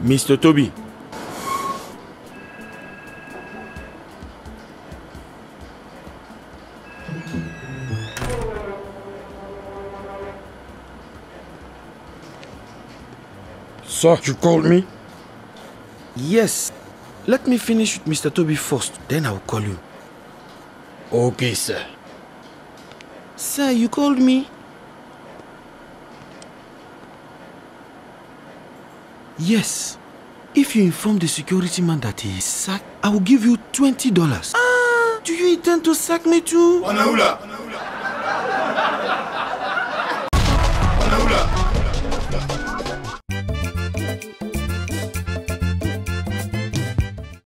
Mr. Toby. Sir, you called me? Yes. Let me finish with Mr. Toby first, then I will call you. Okay, sir. Sir, you called me? Yes. If you inform the security man that he is sacked, I will give you $20. Ah, do you intend to sack me too? Anaoula,